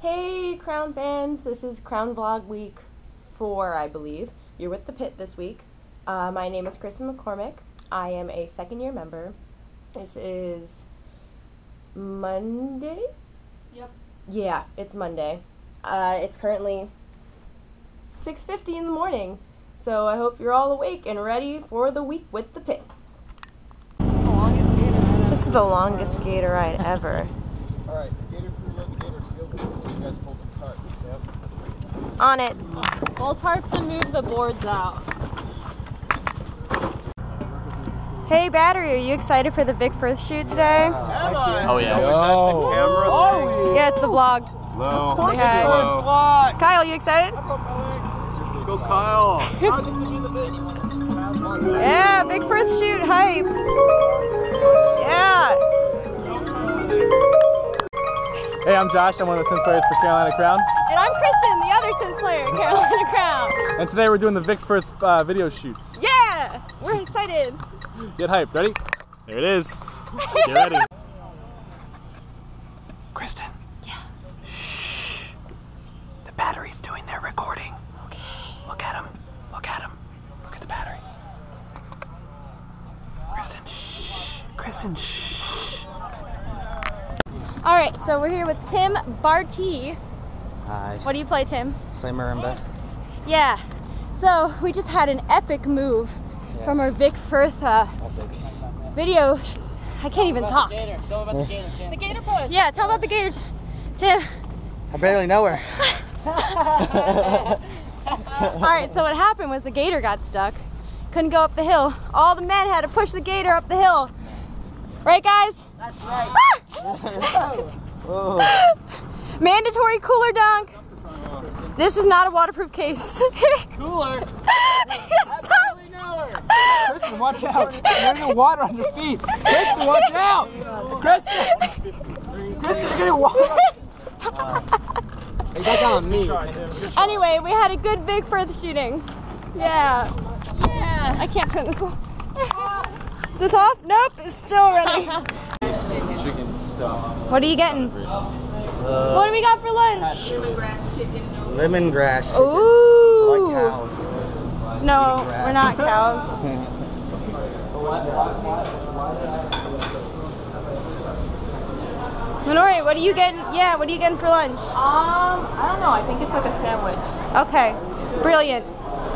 Hey Crown fans, this is Crown Vlog week 4, I believe. You're with the Pit this week. My name is Kristen McCormick. I am a second year member. This is Monday? Yep. Yeah, it's Monday. It's currently 6:50 in the morning. So I hope you're all awake and ready for the week with the Pit. This is the longest gator ride ever. Alright, gator crew, let the gator field. You guys pull some tarps. Yep. On it. Pull tarps and move the boards out. Hey Battery, are you excited for the Vic Firth shoot today? Oh yeah. Is that the camera thing? Yeah, it's the vlog. Hello. Say hi. Hello. Kyle, you excited? Go Kyle. Yeah, Vic Firth shoot hype. Yeah. Hey, I'm Josh. I'm one of the synth players for Carolina Crown. And I'm Kristen, the other synth player, Carolina Crown. And today we're doing the Vic Firth video shoots. Yeah, we're excited. Get hyped. Ready? There it is. Get ready. Kristen. Yeah. Shh. The battery's doing their recording. Okay. Look at him. Look at him. Look at the battery. Kristen, shh. Kristen, shh. All right, so we're here with Tim Barty. Hi. What do you play, Tim? Play marimba. Yeah. So we just had an epic move from our Vic Firth video. I can't even talk. Tell about the gator. The gator push. Yeah, tell about the gator, Tim. I barely know her. All right, so what happened was the gator got stuck. Couldn't go up the hill. All the men had to push the gator up the hill. Right, guys? That's right. Mandatory cooler dunk. This is not a waterproof case. Cooler. Stop. Kristen, watch out. There's no water on your feet. Kristen, watch out. Kristen, you're getting water. Hey, that's on me. Anyway, we had a good Vic Firth shooting. Yeah. Yeah. I can't turn this off. Is this off? Nope, it's still running. Chicken stuff. What are you getting? What do we got for lunch? Lemongrass chicken. Ooh. Like cows. No, we're not cows. Minori, what are you getting? Yeah, what are you getting for lunch? I don't know. I think it's like a sandwich. Okay, brilliant.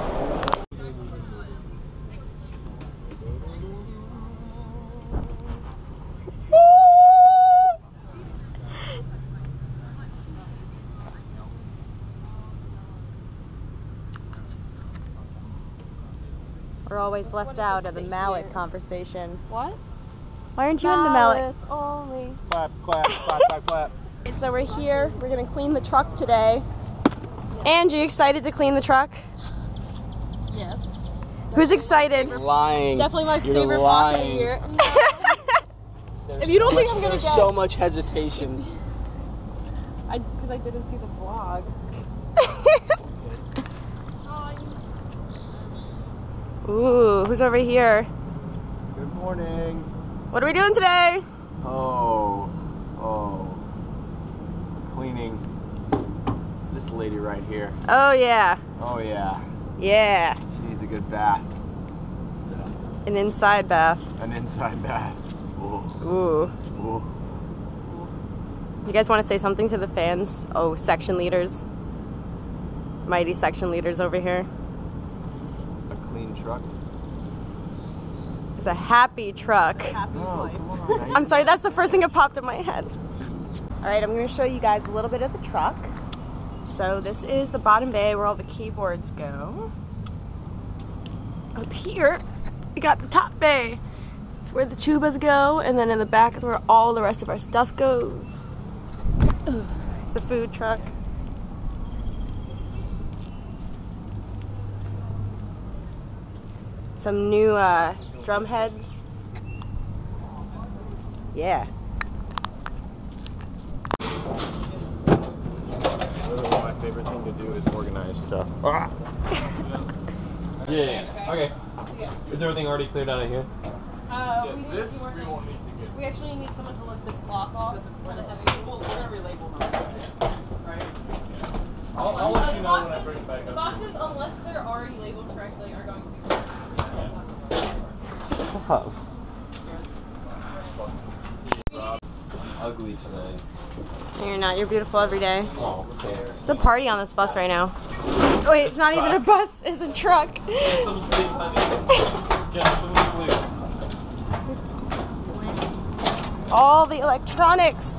We're always left out of the mallet conversation. What? Why aren't you in the mallet? Mallets only. Clap, clap, clap, clap, clap. So we're here. We're gonna clean the truck today. Angie, excited to clean the truck? Yes. Who's excited? Lying. Definitely my You're favorite vlog of the lying. year. If you don't think I'm gonna There's get, so much hesitation. because I didn't see the vlog. Ooh, who's over here? Good morning. What are we doing today? Cleaning this lady right here. Oh yeah. Oh yeah. Yeah. She needs a good bath. An inside bath. An inside bath. Ooh. Ooh. Ooh. You guys want to say something to the fans? Oh, section leaders. Mighty section leaders over here. A clean truck. It's a happy truck. I'm sorry, that's the first thing that popped in my head. All right, I'm going to show you guys a little bit of the truck. So this is the bottom bay where all the keyboards go. Up here, we got the top bay. It's where the tubas go, and then in the back is where all the rest of our stuff goes. It's the food truck. Some new drum heads. Yeah. Literally my favorite thing to do is organize stuff. Yeah. Okay. Is everything already cleared out of here? We actually need someone to lift this block off. We're gonna relabel them. Right? boxes, unless they're already labeled correctly, are going to be Ugly tonight. You're not. You're beautiful every day. Oh, okay. It's a party on this bus right now. Wait, it's not even a bus. It's a truck. Get some sleep, honey. Get some sleep. All the electronics.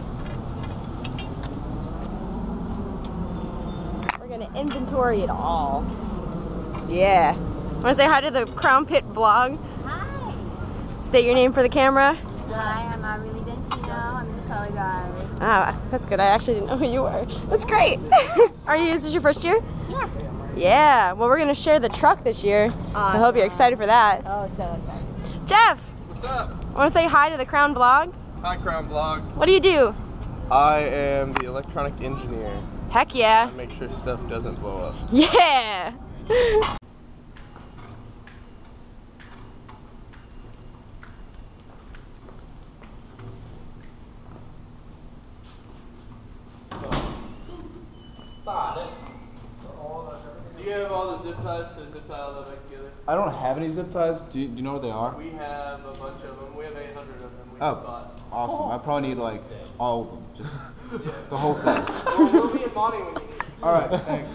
We're gonna inventory it all. Yeah. Wanna say hi to the Crown Pit vlog? Hi. State your name for the camera. Hi, I'm Amelie Dentino. I'm the color guard. Ah, that's good. I actually didn't know who you were. That's great. Is this your first year? Yeah. Yeah. Well, we're gonna share the truck this year. So I hope you're excited for that. Oh, so excited. Jeff, What's up? wanna say hi to the Crown vlog? Hi, Crown Vlog. What do you do? I am the electronic engineer. Heck yeah. I make sure stuff doesn't blow up. Yeah. Do you have all the zip ties to zip tie all that back together? I don't have any zip ties. Do you know where they are? We have a bunch of them. We have 800 of them. We Oh, bought. awesome. I probably need like all of them. Just the whole thing. Well, we'll be in Bonnie when you need. All right, thanks.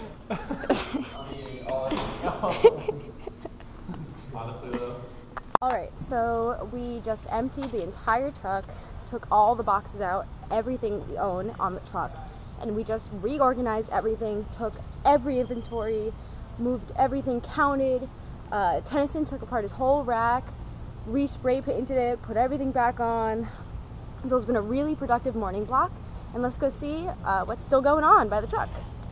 Honestly, though. Alright, so we just emptied the entire truck, took all the boxes out, everything we own on the truck, and we just reorganized everything, took every inventory, moved everything, counted. Tennyson took apart his whole rack, re-spray painted it, put everything back on. So it's been a really productive morning block, and let's go see what's still going on by the truck.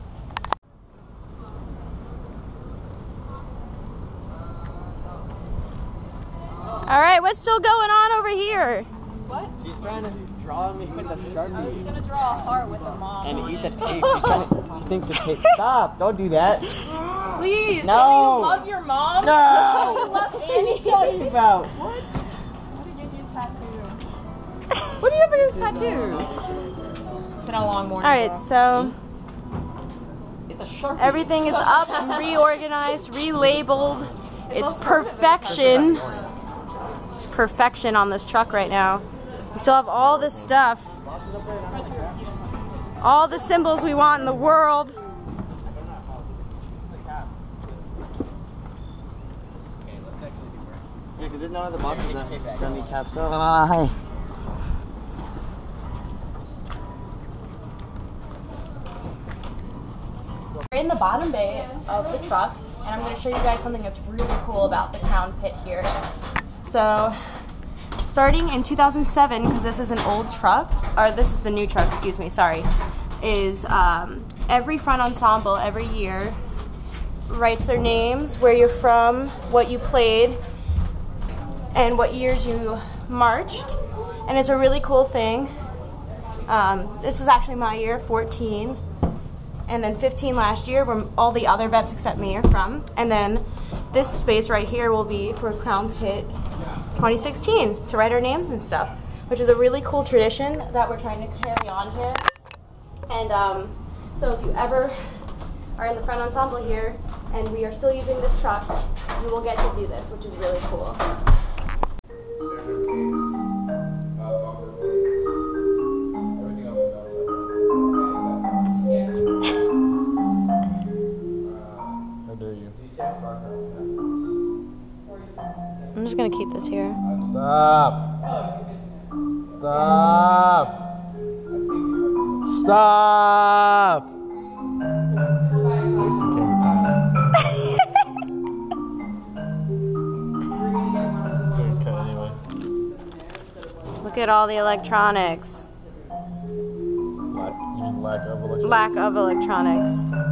All right, what's still going on over here? She's trying to draw me with a Sharpie. I'm gonna draw a heart with a mom. And eat the tape. She thinks the tape. Stop! Don't do that. Please, No. don't you love your mom? No. You love Annie. What are you talking about? What did you do tattoo? What do you have against tattoos? It's been a long morning. All right, so It's a Sharpie. everything is up, reorganized, relabeled. It's perfection. It's perfection on this truck right now. We still have all this stuff. All the symbols we want in the world. Yeah, because there's no other boxes that don't need caps. Hi. We're in the bottom bay of the truck, and I'm going to show you guys something that's really cool about the Crown Pit here. So, starting in 2007, because this is an old truck, or this is the new truck, excuse me, sorry, is every front ensemble every year writes their names, where you're from, what you played, and what years you marched, and it's a really cool thing. This is actually my year, 14. And then 15 last year, where all the other vets except me are from. And then this space right here will be for Crown Pit 2016 to write our names and stuff, which is a really cool tradition that we're trying to carry on here. And so if you ever are in the front ensemble here and we are still using this truck, you will get to do this, which is really cool. I'm just gonna keep this here. Stop. Stop. Stop. Look at all the electronics. Lack of electronics.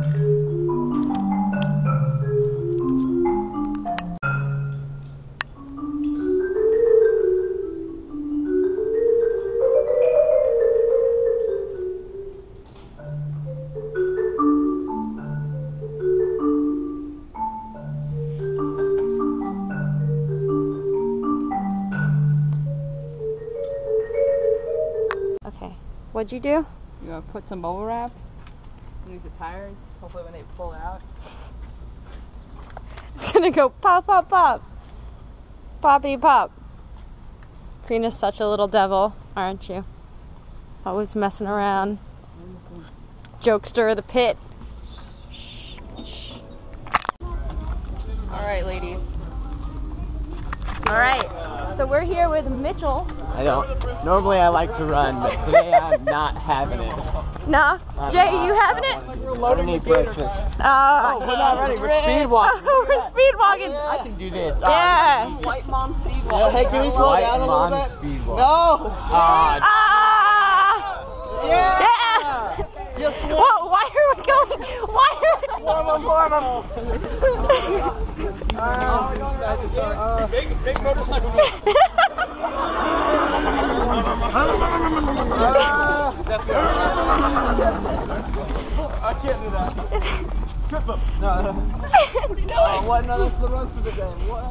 Okay, what'd you do? You gotta put some bubble wrap underneath the tires. Hopefully when they pull it out. It's gonna go pop, pop, pop. Poppity pop. Fina's such a little devil, aren't you? Always messing around. Jokester of the pit. Shh, shh. Alright, ladies. Alright, so we're here with Mitchell. I don't. Normally I like to run, but today I'm not having it. Nah, Jay, you having it? I don't eat breakfast. We're not running, we're speed walking. We're speed walking. I can do this. Yeah. White mom speed Yeah, hey, can we slow White down a little mom bit? speed walk. No! Ah! Yeah! Yeah! You swore! Whoa, why are we going? Why are Big motorcycle. I can't do that. Trip up. No. What? No, that's the run for the game. What?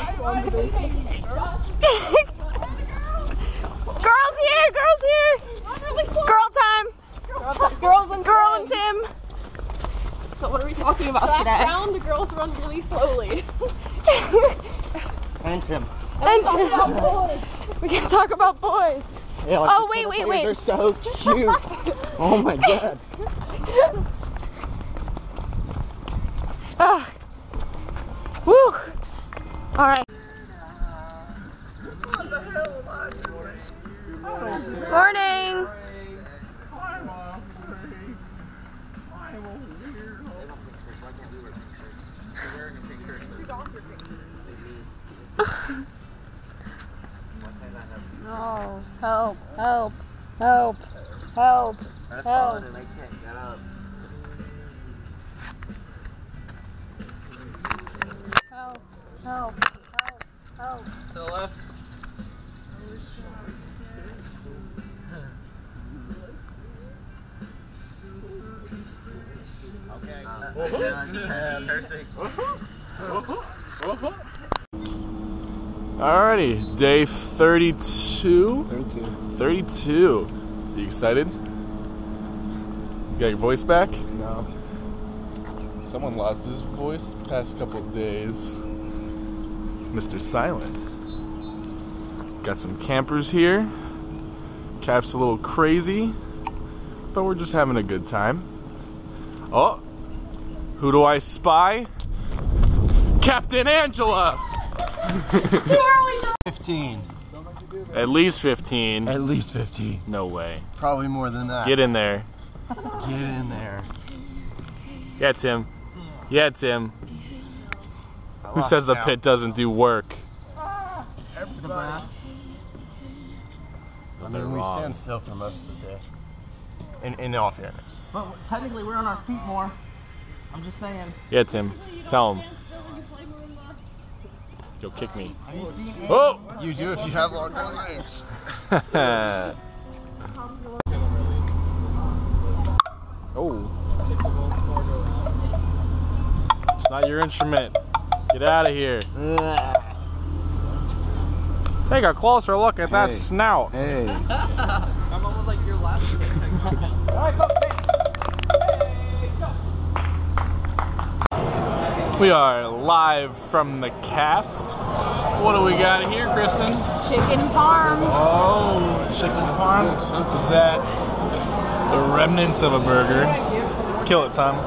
Girls here, girls here. Girl time. Girl and Tim. So what are we talking about today? Down, the girls run really slowly. And Tim. And Tim. We can talk about boys. Yeah, like Oh, the wait, tennis wait, wait. players are so cute. Oh my god. Ugh. Woo. All right. Morning. No. Help. Help. Help. Help. Help. And I can't get up. Help. Help. Help. Help. To the left. Alrighty, day 32. 32. You excited? You got your voice back? No. Someone lost his voice the past couple of days. Mr. Silent. Got some campers here. Calf's a little crazy, but we're just having a good time. Oh, who do I spy? Captain Angela! 15. At least 15. At least 15. No way. Probably more than that. Get in there. Get in there. Yeah, Tim. Yeah, Tim. Who says the pit doesn't do work? The brass. I mean, we stand still for most of the day. In all fairness. But technically, we're on our feet more. I'm just saying. Yeah, Tim. Tell him. Yo, kick me. Have you seen any? Oh! You do if you have longer legs. Oh. It's not your instrument. Get out of here. Take a closer look at that snout. Hey. I'm almost like your last. We are live from the calf. What do we got here, Kristen? Chicken parm. Oh, chicken parm. Is that the remnants of a burger? Kill it, Tom.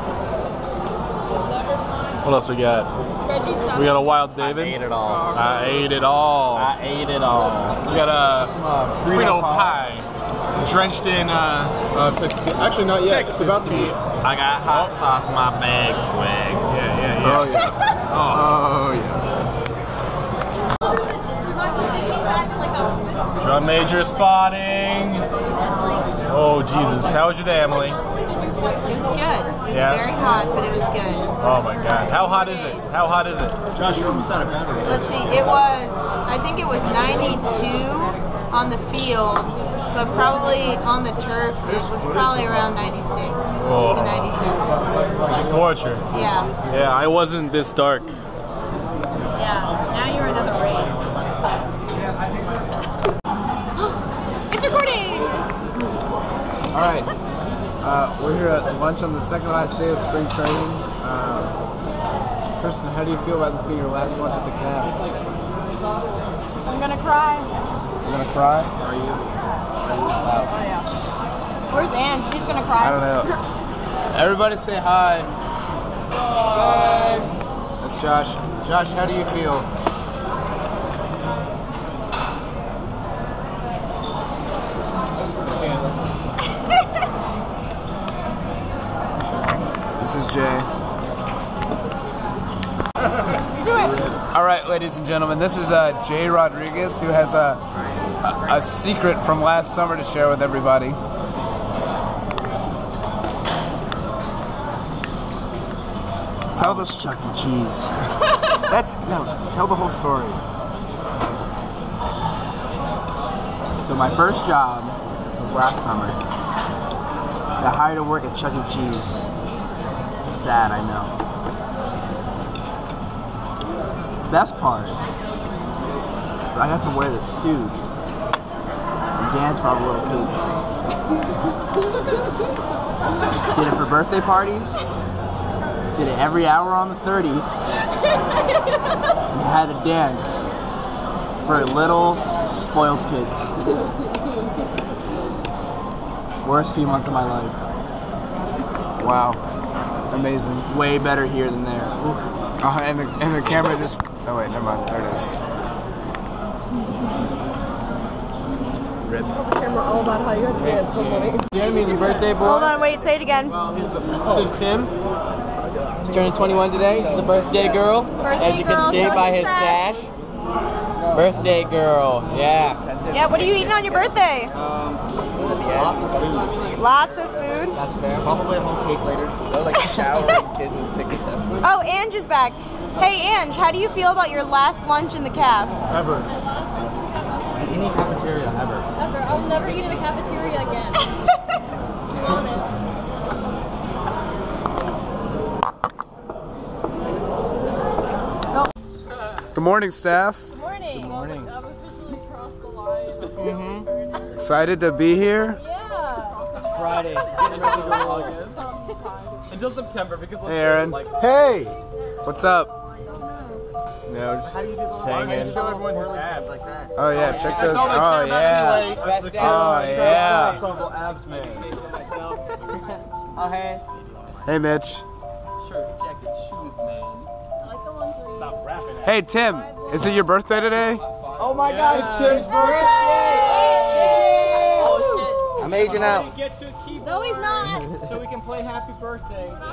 What else we got? Veggie stuff. We got a Wild David. I ate it all. I ate it all. I ate it all. We got a Frito pie drenched in Actually, not yet. Texas about to be. I got hot sauce in my bag, swag. Yeah. Oh yeah. Oh yeah. Drum major spotting. Oh Jesus! How was your day, Emily? It was good. It was Yeah. very hot, but it was good. Oh my God! How hot is it? How hot is it? Josh, you're almost out of battery. Let's see, I think it was 92 on the field, but probably on the turf, it was probably around 96 Oh. to 97. It's a scorcher. Yeah. Yeah, I wasn't this dark. Yeah. Now you're another race. It's recording. All right, we're here at lunch on the second last day of spring training. Kristen, how do you feel about this being your last lunch at the calf? I'm gonna cry. You're gonna cry? Are you? Wow. Oh yeah. Where's Ange? She's gonna cry. I don't know. Everybody say hi. Hi. That's Josh. Josh, how do you feel? This is Jay. Do it. All right, ladies and gentlemen, this is Jay Rodriguez, who has a secret from last summer to share with everybody. Tell the Chuck E. Cheese. Tell the whole story. So my first job was last summer. Got hired to work at Chuck E. Cheese. Sad, I know. Best part, I got to wear the suit and dance for all the little kids. Did it for birthday parties. Did it every hour on the 30. You had to dance for little spoiled kids. Worst few months of my life. Wow. Amazing. Way better here than there. And the camera just... Oh wait, never mind. There it is. Rip. Camera all about how you have to dance. So funny. Tim, he's a birthday boy. Hold on, wait, say it again. This is Tim. He's turning 21 today. This is the birthday girl. As you can see by his sash. Birthday girl, yeah. Yeah, what are you eating on your birthday? Lots of food. Lots of food. That's fair. Probably a whole cake later. They're like showering kids with tickets. Oh, Ange is back. Hey, Ange, how do you feel about your last lunch in the calf? Ever. Any cafeteria ever. Ever. I'll never eat in a cafeteria again. Honest. Good morning, staff. Good morning. Good morning. I've officially crossed the line. Excited to be here. Yeah. It's Friday. Getting ready to go to August. Until September because Hey, Aaron. Hey. What's up? No, just hanging. Show everyone his abs like that. Oh yeah, check those. Oh yeah. Oh yeah. Abs man. Oh hey. Hey, Mitch. Shirt, jacket, shoes, man. I like the ones where Stop rapping. Hey, Tim. Is it your birthday today? Oh my God, it's Tim's birthday! Oh shit. I'm aging out. Get to keep No, he's not. so we can play Happy Birthday. I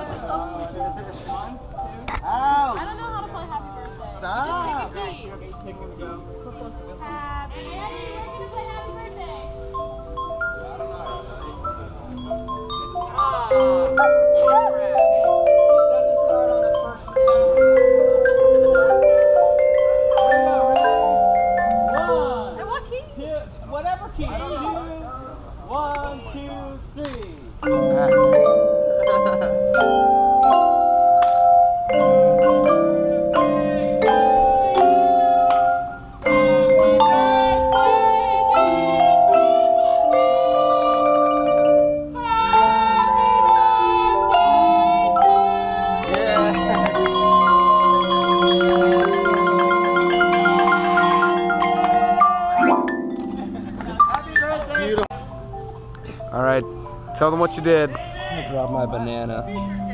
Ouch! don't know how to play Happy Birthday. Stop. Just take a pee. Take him go. Happy Birthday. We're gonna play Happy Birthday. Doesn't start on the first And what key? two, whatever key. 2, 1, 2, All right. Tell them what you did. I dropped my banana.